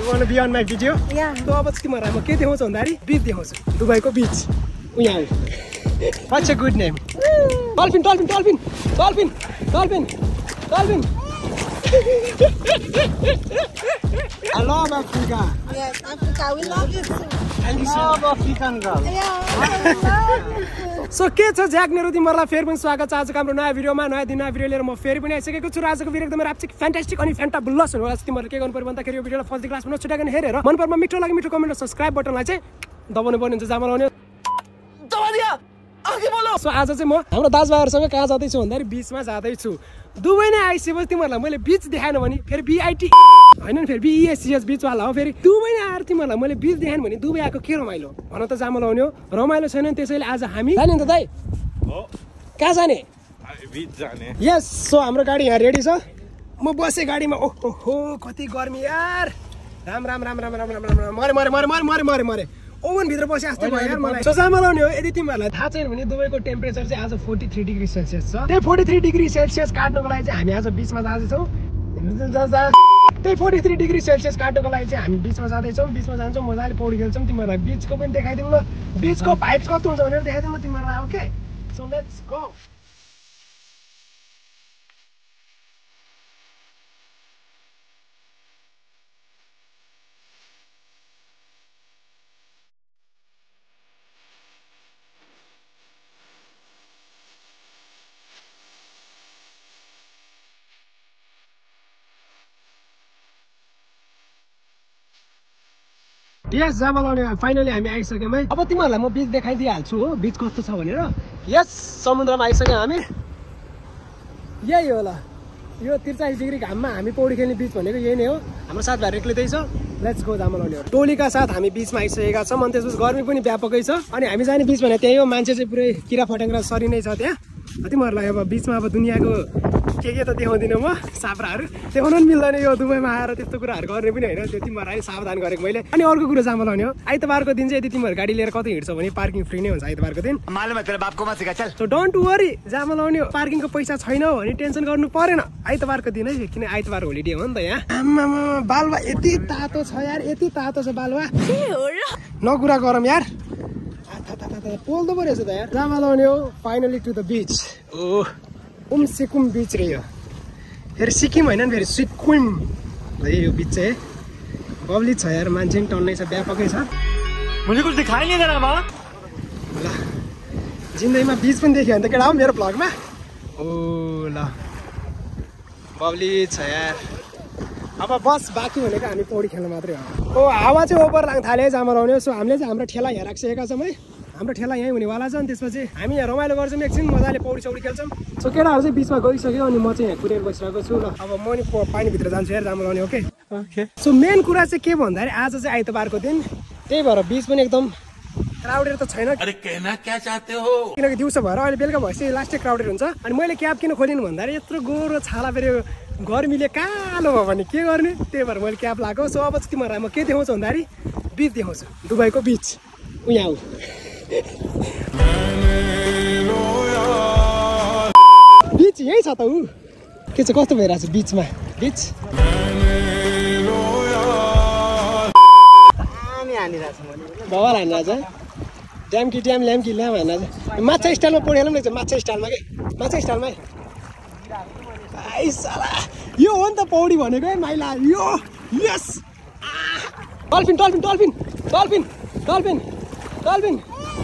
wanna be on my video? Yeah. So अब तिमीहरूलाई म के देखाउँछु भन्दाखेरि बीच देखाउँछु दुबईको बीच यहाँ What's a good name? Dolphin Dolphin Dolphin Dolphin Dolphin Dolphin I love Africa. Yes, Africa. We love you too. Thank you so much. African girl. Yeah. So के छ ज्याकनेहरू तिमीहरूलाई फेरि पनि स्वागत छ आजको हाम्रो नयाँ भिडियोमा नयाँ दिन नयाँ भिडियो लिएर म फेरि पनि आइसकेको छु र आजको भिडियो एकदमै राप्चिक फ्यान्टास्टिक अनि फ्यान्टाबुलस हुनेवाला छ तिमीहरूले के गर्नु पर्यो भन्दाखेरि यो भिडियोलाई फर्स्ट क्लासमा नछुटाइकन हेरेर मन परमा मिठो लागि मिठो कमेन्ट र सब्स्क्राइब बटनलाई चाहिँ दबाउनु पर्ने हुन्छ जामा लाउने दबादिया अघि बोलो सो आज चाहिँ म हाम्रो दाजुभाइहरुसँग कहाँ जाँदैछु भन्दाखेरि बीचमा जाँदैछु दुबई नै आइसकेपछि तिमीहरूलाई मैले बीच देखाएन भने फेरि बीआईटी हैन नि फेरि बीएससीएस बीचवाला हो फेरि दुबई नै आएर तिमीहरूलाई मैले बीच देखाएन भने दुबई आएको के रमाइलो भन त जामा लाउने हो रमाइलो छैन त्यसैले आज हामी जाने नि त दाइ हो कहाँ जाने बीच जाने यस सो हाम्रो गाडी यहाँ रेडी छ म बसे गाडीमा ओहो कति गर्मी यार राम राम राम राम राम राम राम मरे मरे मरे मरे मरे मरे मरे ओभन भित्र बसे जस्तो भयो यार मलाई सोचामा लाउने हो यदि तिमीहरूलाई थाहा छैन भने दुबईको टेम्परेचर चाहिँ आज 43 डिग्री सेल्सियस छ त्यही 43 डिग्री सेल्सियस काट्नको लागि चाहिँ हामी आज बीचमा जाँदैछौँ त्यही 43 डिग्री सेल्सियस काट्नको लागि चाहिँ हामी बीचमा जाँदैछौँ बीचमा जान्छौँ मजाले पौडी खेल्छौँ तिमीहरूलाई बीचको पनि देखाइदिउँ ल बीचको भाइब्स कस्तो हुन्छ भनेर देखाइदिउँ ल तिमीहरूलाई ओके सो लेट्स गो यस जामा लाउने फाइनली हामी आइसक्यौँ है अब तिमीहरूलाई म बीच देखाइदिइहाल्छु हो बीच कस्तो छ भनेर यस समुद्रमा आइसक्यौँ हामी यही हो ल यो 43 डिग्री घाममा हामी पौडी खेल्ने बीच भनेको यही नै हो हाम्रो साथीभाइहरू एक्लिँदैछ लेट्स गो जामा लाउने हो टोलीका साथ हामी बीचमा आइसकेका छौँ अनि त्यसपछि गर्मी पनि व्यापकै छ अनि हामी जाने बीच भने त्यही हो मान्छे चाहिँ पुरै किरा फट्याङ्ग्रा सरी नै छ त्यहाँ तिमीहरूलाई अब बीचमा अब दुनियाँको के त देखाउँदिनँ म साप्राहरू देखाउनु पनि मिल्दैन यो दुबईमा आएर त्यस्तो कुराहरू गर्ने पनि होइन त्यो तिमीहरूलाई सावधान गरेको मैले अनि अर्को कुरो जामा लाउने हो आइतबारको दिन चाहिँ यदि तिमीहरू गाडी लिएर कतै हिँड्छौ भने पार्किङ फ्री नै हुन्छ आइतबारको दिन सो डोन्ट वरी जामा लाउने हो पार्किङको पैसा छैन भने टेन्सन गर्नु परेन आइतबारको दिन है किन आइतबार होलिडे हो नि त यहाँ आम्मामा बालुवा यति तातो छ यार यति तातो छ बालुवा नकुरा गरम यार पोल्दो पो रहेछ त यार जामा लाउने हो फाइनली टु द बीच ओ सिक्किम बीच रे यो फेरि सिक्किम होइन नि फेरि सिक्किम यो बीच चाहिँ बब्ली छ यार मान्छे पनि टन्नै छ व्यापकै छ मुझे कुछ दिखाई नहीं दे रहा बाबा ल जिन्दगीमा बीच पनि देख्यो भने त केटा हो मेरो भ्लगमा ओ ल बब्ली छ यार अब बस बाँकी भनेको हामी पौडी खेल्न मात्रै हो ओ हावा चाहिँ ओभर लाग्न थाल्यो जामा लाउने सो हामीले चाहिँ हाम्रो ठेला यहाँ राखिसकेका छौँ है हाम्रो ठेला यहीँ हुनेवाला छ अनि त्यसपछि हामी यहाँ रमाइलो गर्छौँ एकछिन मजाले पौडी सौडी खेल्छौँ सो केटाहरू चाहिँ बिचमा गइसक्यो अनि म चाहिँ यहाँ कुरेर बसिरहेको छु ल अब म नि पानीभित्र जान्छु यार जामा लाउने ओके सो मेन कुरा चाहिँ के भन्दाखेरि आज चाहिँ आइतबारको दिन त्यही भएर बीच पनि एकदम क्राउडेड त छैन अरे कहना क्या चाहते हो किनकि दिउँसो भएर अहिले बेलुका भएपछि लास्टै क्राउडेड हुन्छ अनि मैले क्याब किन खोलिनु भन्दाखेरि यत्रो गोरो छाला फेरि गर्मीले कालो भयो भने के गर्ने त्यही भएर मैले क्याब लगाएको सो अब चाहिँ तिमीहरूलाई म के देखाउँछु भन्दाखेरि बीच देखाउँछु दुबईको बीच यहाँ हो बीच यही छ त ऊ के चाहिँ कस्तो भइरहेको छ बीचमा बीच भवाल हानिरहेछ ड्याम कि ड्याम ल्याम कि ल्याम हानिरहेछ माछा स्टाइलमा पौडी खेल्नु रहेछ माछा स्टाइलमा के माछा स्टाइलमै यो हो नि त पौडी भनेको है माइला यो यस dolphin dolphin dolphin dolphin dolphin dolphin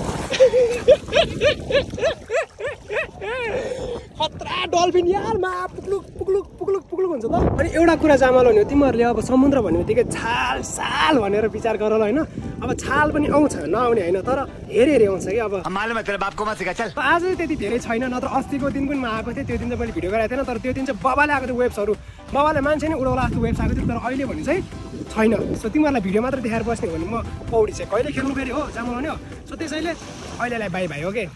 खतरा डल्फिन यार मा पुक्लुक पुक्लुक पुक्लुक पुक्लुक हुन्छ त अनि एउटा कुरा जामा लाउने हो तिमीहरूले अब समुद्र भन्ने बित्तिकै छाल साल भनेर विचार गर ल होइन अब छाल पनि आउँछ नआउने होइन तर हेरी हेरी आउँछ कि अब आज त्यति धेरै छैन नत्र अस्तिको दिन पनि म आएको थिएँ त्यो दिन चाहिँ मैले भिडियो गराएको थिएन तर त्यो दिन चाहिँ बबाले आएको थियो वेब्सहरू बबाले मान्छे नै उडाउला जस्तो वेब्स आएको थियो तर अहिले भने चाहिँ छैन सो तिमीहरूलाई भिडियो मात्र देखाएर बस्ने हो भने म पौडी चाहिँ कहिले खेल्नु फेरि हो जामा लाउने हो सो त्यसैले अहिलेलाई bye bye okay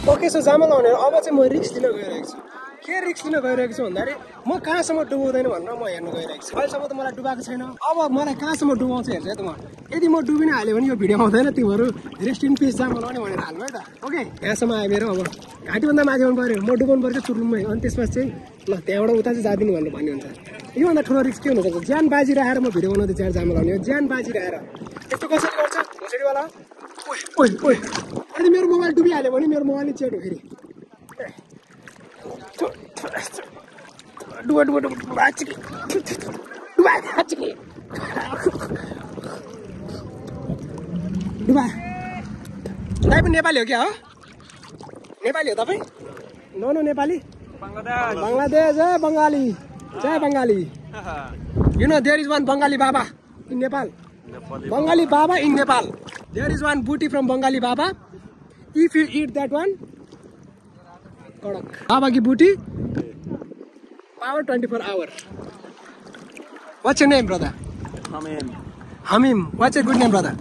okay so जामा लाउने अब चाहिँ म रिक्स लिन गइरहेको छु के रिक्स लिन गइरहेको छु भन्दाखेरि म कहाँसम्म डुबाउँदैन भनेर म हेर्न गइरहेको छु अहिलेसम्म त मलाई डुबाएको छैन अब मलाई कहाँसम्म डुबाउँछ हेर्छ है त म यदि म डुबिन हाल्यो भने यो भिडियो आउँदैन तिमीहरू रेस्ट इन पिस जामा लाउने भनेर हाल्नु है त ओके यहाँसम्म आयो मेरो अब घाँटीभन्दा माथि आउनु पऱ्यो म डुबाउनु पर्छ चुर्लुममै अनि त्यसपछि चाहिँ ल त्यहाँबाट उता चाहिँ जादिनु भन्ने हुन्छ योभन्दा ठुलो रिक्स के हुनसक्छ ज्यान बाजी राखेर म भिडियो बनाउँदै चाहिँ जामा लाउने हो ज्यान बाजी राखेर यस्तो कसरी गर्छ घोसडीवाला ओइ ओइ अनि मेरो मोबाइल डुबिहाल्यो भने मेरो मोबाइल चेट हो फेरि डुबा डुबा डुबा डुबा डुबा तपाईँ पनि नेपाली हो क्या हो नेपाली हो तपाईँ नो नेपाली बङ्गलादेश है बङ्गाली जय Bengali you know there is one Bengali baba in Nepal Bengali Baba in Nepal. There is one booty from Bengali Baba. If you eat that one, Baba ki booty, power 24 hours. What's your name, brother? Hamim. What's your good name, brother?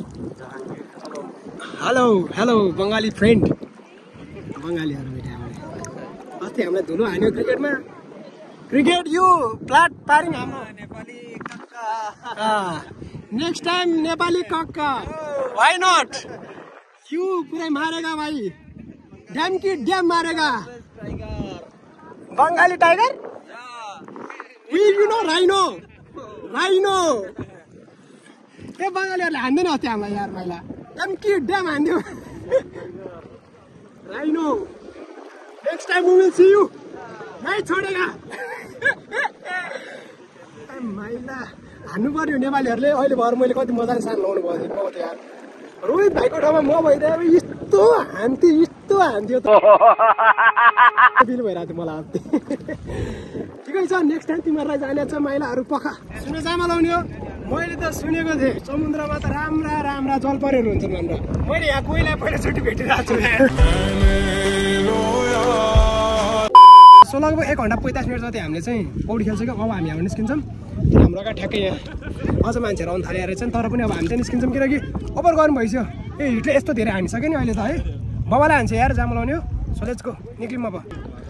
Hello, Bengali friend. Bengali अस्ति हामीलाई धुलो हान्यो क्रिकेटमा cricket you plot पारिङ हाम्रो नेपाली कक्का next time Nepali कक्का why not you पुरै मारेगा भाई डैम की डैम मारेगा Bengali tiger we you know rhino ए बंगालीहरुले हान्दैन अस्ति हामीलाई यार मैला डैम की डैम हान्दियो rhino Next time we will see you. नहीं छोडेगा मैला हान्नु पर्यो नेपालीहरुले अहिले भर मैले कति मजाले सान लाउनु भयो यार रोहित भाइको ठाउँमा म भइदिए यस्तो हान्थ्यो त बिल भइरहेको थियो मलाई अस्ति ठिकै छ नेक्स्ट टाइम तिमीहरुलाई जाने छ मैलाहरु पखा सुने जामा लाउने हो मैले त सुनेको थिएँ समुद्रमा त राम्रा जलपरेहरु हुन्छन् भनेर मैले यहाँ कोहीलाई पहिलोचोटि भेटिरहेको छु सो लगभग 1 घण्टा 45 मिनट जति हामीले चाहिँ पौडी खेल्छौँ अब हामी यहाँ निस्किन्छौँ हाम्रो अगाडि ठ्याक्कै यहाँ अझ मान्छेहरू आउनु थाले रहेछन् तर पनि अब हामी चाहिँ निस्किन्छौँ किनकि ओभर गर्नु भइसक्यो ए हिटले यस्तो धेरै हानिसक्यो नि अहिले त है बाबालाई हान्छ यार जामा लाउने हो सो लेट्स गो निक्लिम अब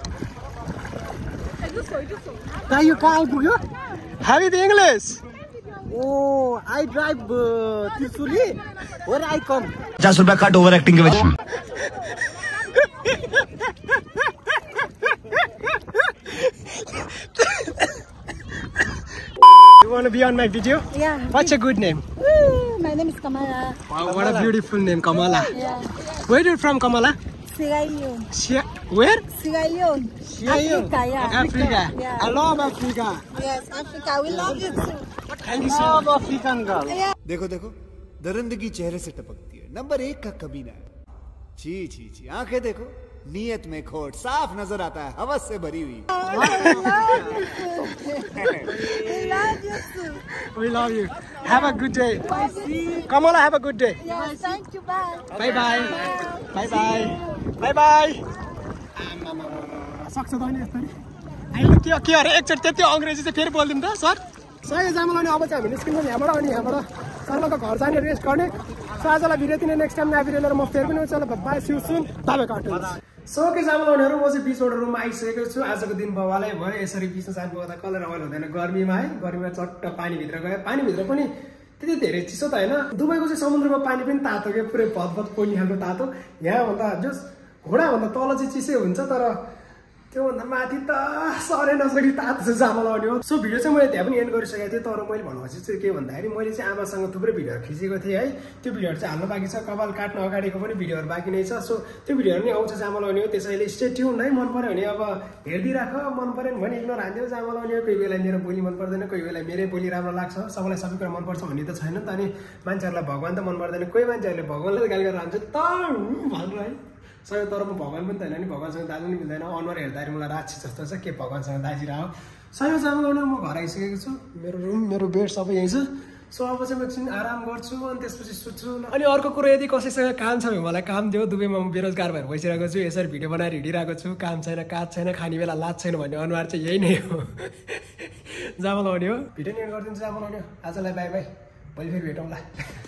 यो कहाँ आइपुग्यो have the English oh I drive Trishuli where I come 50 रुपया कट ओभर एक्टिङ के वजह You want to be on my video? Yeah. What's your good name? My name is Kamala. Wow, what a beautiful name, Kamala. Yeah. Where are you from, Kamala? Sierra Leone. Where? Sierra Leone. Africa, yeah. Africa. Yeah. I love Africa. Yes, Africa. We love you too. Thank you so much. African girl. Yeah. देखो देखो दरिंदगी चेहरे से टपकती है number 1 का कमीना है छी आंखें देखो नियत में खोट साफ नजर आता है हवस से भरी हुई We love you. Have a good day. Kamala, have a good day. Yes, thank you. Bye. Bye. सक्छ त नि यसरी अहिले के अरे एकचोटि त्यति अंग्रेजी चाहिँ फेरि बोल्दिम त सर सही जामा लाउने अब चाहिँ हामी निस्किन्छौँ यहाँबाट अनि यहाँबाट सरलको घर जाने रेस्ट गर्ने सो आजलाई भिडियो दिने नेक्स्ट टाइम नयाँ भिडियो लिएर म फेरि पनि आउँछु ल bye see you soon bye so के जामा लाउनेहरू म चाहिँ बिचबाट रुममा आइसकेको छु आजको दिन बवालै भयो यसरी बिचमा जानुभयो त कलर रमाइलो हुँदैन गर्मीमा है गर्मीमा चट्ट पानीभित्र गयो पानीभित्र पनि त्यति धेरै चिसो त होइन दुबईको चाहिँ समुद्रमा पानी पनि तातो क्या पुरै भतभत पोल्ने खालको तातो यहाँभन्दा जस घोडाभन्दा तल चाहिँ चिसै हुन्छ तर त्योभन्दा माथि त सरै नसरी तातो चाहिँ जामा लाउने हो सो भिडियो चाहिँ मैले त्यहाँ पनि एन्ड गरिसकेको थिएँ तर मैले भन्नु खोजेको चाहिँ के भन्दाखेरि मैले चाहिँ आमासँग थुप्रै भिडियोहरू खिचेको थिएँ है त्यो भिडियोहरू चाहिँ हाल्नु बाँकी छ कपाल काट्न अगाडिको पनि भिडियोहरू बाँकी नै छ सो त्यो भिडियोहरू नै आउँछ जामा लाउने हो त्यसैले स्टे ट्युन है मन पऱ्यो भने अब हेरिदिइराख मन पऱ्यो भने इग्नोर हान्दियो जामा लाउने हो कोही बेला मेरो बोली मन पर्दैन कोही बेला मेरै बोली राम्रो लाग्छ सबैलाई सबै कुरा मनपर्छ भन्ने त छैन नि त अनि मान्छेहरूलाई भगवान् त मन पर्दैन कोही मान्छेहरूले भगवान्लाई गाली गरेर हान्छ त भन्नु है सबै तर म भगवान् पनि त होइन नि भगवान्सँग दाजु पनि मिल्दैन अनुहार हेर्दाखेरि मलाई राक्षी जस्तो छ के भगवान्सँग दाजी रह सबै जामा लाउने म घर आइसकेको छु मेरो रुम मेरो बेड सबै यहीँ छ सो अब चाहिँ म एकछिन आराम गर्छु अनि त्यसपछि सुत्छु अनि अर्को कुरो यदि कसैसँग काम छ भने मलाई काम दियो दुबईमा म बेरोजगार भएर बसिरहेको छु यसरी भिडियो बनाएर हिँडिरहेको छु काम छैन काज छैन खाने बेला लाज छैन भन्ने अनुहार चाहिँ यही नै हो जामा लाउने हो भिडियो एन्ड गरिदिन्छु जामा लाउने हो आजलाई बाई भोलि फेरि भेटौँला